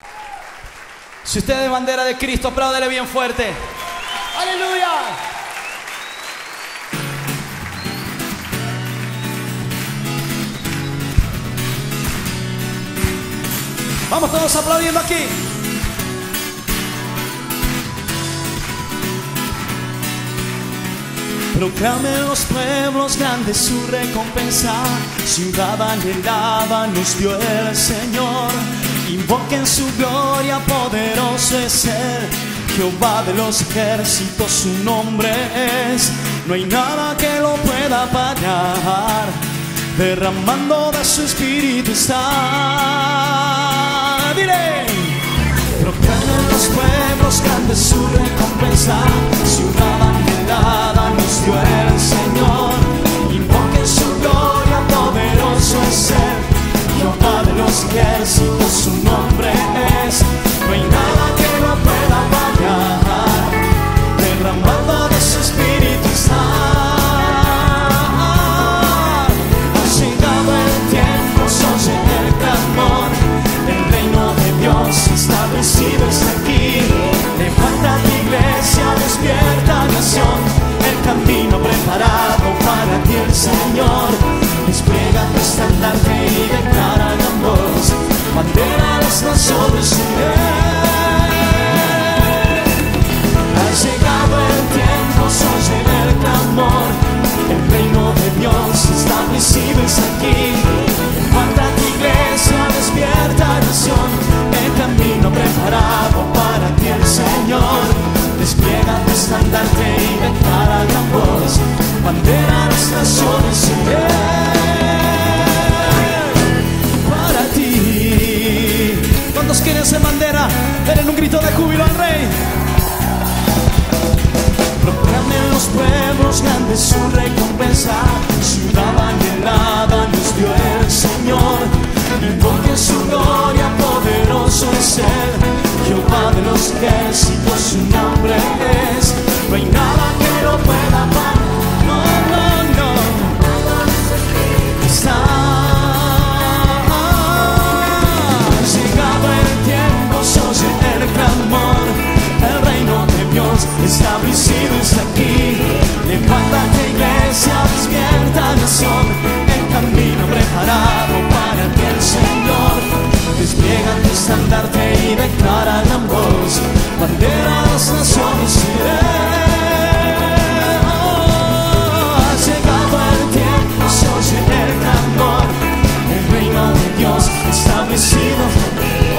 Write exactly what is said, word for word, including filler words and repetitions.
Si usted es bandera de Cristo, apláudele bien fuerte. ¡Aleluya! Vamos todos aplaudiendo aquí. Proclamen los pueblos grandes su recompensa, ciudad anhelada nos dio el Señor. Invoquen su gloria, poderoso es Él, Jehová de los ejércitos su nombre es. No hay nada que lo pueda parar, derramando de su espíritu está. Diré, proclamen los pueblos grandes su recompensa, ciudad anhelada nos dio el Señor. Invoquen su gloria, poderoso es Él, Jehová de los ejércitos su nombre es. No hay nada que lo pueda parar, derramando de su espíritu está. Ha llegado el tiempo, se oye el clamor, el reino de Dios establecido está aquí. Levanta tu iglesia, despierta nación, el camino preparado para ti el Señor. Despliega tu estandarte y declara en voz, bandera a las naciones de Él. Ha llegado el tiempo, se oye el clamor, el reino de Dios establecido es aquí. Levanta tu iglesia, despierta nación, el camino preparado para ti el Señor. Despliega tu estandarte y declara en voz, bandera a las naciones de Él. Para ti. ¿Cuántos quieren ser bandera? Denle un grito de júbilo al Rey. Proclamen los pueblos grandes su recompensa, ciudad anhelada nos dio el Señor. Invoquen su gloria, poderoso es Él, Jehová de los ejércitos su nombre es. No hay nada que lo pueda parar, no, no, no. Está. Ha llegado el tiempo, se oye el clamor, el reino de Dios establecido está aquí. Levántate iglesia, despierta nación, el camino preparado para ti el Señor. Despliega tu estandarte y declara en voz, bandera a las naciones iré. Oh, ha llegado el tiempo, se oye el clamor, el reino de Dios establecido.